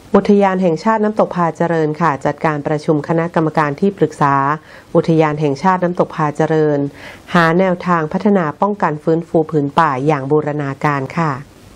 อุทยานแห่งชาติน้ำตกพาเจริญค่ะจัดการประชุมคณะกรรมการที่ปรึกษาอุทยานแห่งชาติน้ำตกพาเจริญหาแนวทางพัฒนาป้องกันฟื้นฟูผืนป่าอย่างบูรณาการค่ะ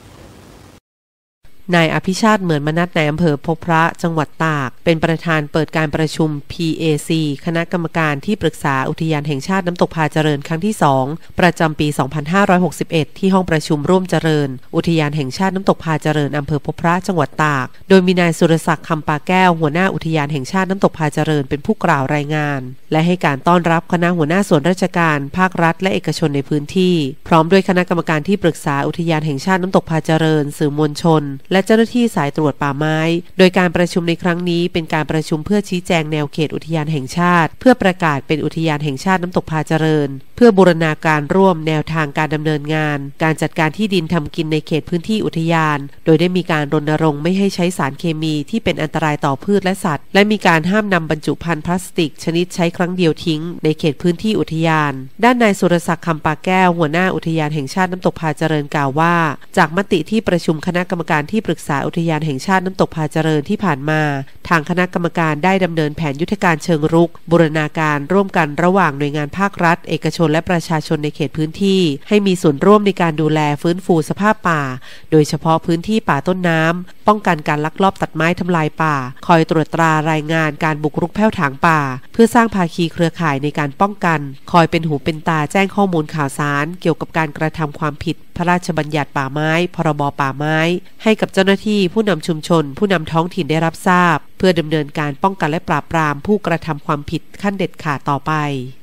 นายอภิชาติเหมือนมนัสในอำเภอพบพระจังหวัดตากเป็นประธานเปิดการประชุม PAC คณะกรรมการที่ปรึกษาอุทยานแห่งชาติน้ำตกพาเจริญครั้งที่2ประจำปี 2561 ที่ห้องประชุมร่วมเจริญอุทยานแห่งชาติน้ำตกพาเจริญอำเภอพบพระจังหวัดตากโดยมีนายสุรศักดิ์คำปาแก้วหัวหน้าอุทยานแห่งชาติน้ำตกพาเจริญเป็นผู้กล่าวรายงานและให้การต้อนรับคณะหัวหน้าส่วนราชการภาครัฐและเอกชนในพื้นที่พร้อมด้วยคณะกรรมการที่ปรึกษาอุทยานแห่งชาติน้ำตกพาเจริญสื่อมวลชนและเจ้าหน้าที่สายตรวจป่าไม้โดยการประชุมในครั้งนี้เป็นการประชุมเพื่อชี้แจงแนวเขตอุทยานแห่งชาติเพื่อประกาศเป็นอุทยานแห่งชาติน้ำตกพาเจริญเพื่อบูรณาการร่วมแนวทางการดำเนินงานการจัดการที่ดินทำกินในเขตพื้นที่อุทยานโดยได้มีการรณรงค์ไม่ให้ใช้สารเคมีที่เป็นอันตรายต่อพืชและสัตว์และมีการห้ามนำบรรจุภัณฑ์พลาสติกชนิดใช้ครั้งเดียวทิ้งในเขตพื้นที่อุทยานด้านนายสุรศักดิ์คำปาแก้วหัวหน้าอุทยานแห่งชาติน้ำตกพาเจริญกล่าวว่าจากมติที่ประชุมคณะกรรมการที่ปรึกษาอุทยานแห่งชาติน้ำตกพาเจริญที่ผ่านมาทางคณะกรรมการได้ดำเนินแผนยุทธการเชิงรุกบูรณาการร่วมกันระหว่างหน่วยงานภาครัฐเอกชนและประชาชนในเขตพื้นที่ให้มีส่วนร่วมในการดูแลฟื้นฟูสภาพป่าโดยเฉพาะพื้นที่ป่าต้นน้ำป้องกันการลักลอบตัดไม้ทำลายป่าคอยตรวจตรารายงานการบุกรุกแผ่วถางป่าเพื่อสร้างภาคีเครือข่ายในการป้องกันคอยเป็นหูเป็นตาแจ้งข้อมูลข่าวสารเกี่ยวกับการกระทำความผิดพระราชบัญญัติป่าไม้พรบป่าไม้ให้กับเจ้าหน้าที่ผู้นำชุมชนผู้นำท้องถิ่นได้รับทราบเพื่อดำเนินการป้องกันและปราบปรามผู้กระทำความผิดขั้นเด็ดขาดต่อไป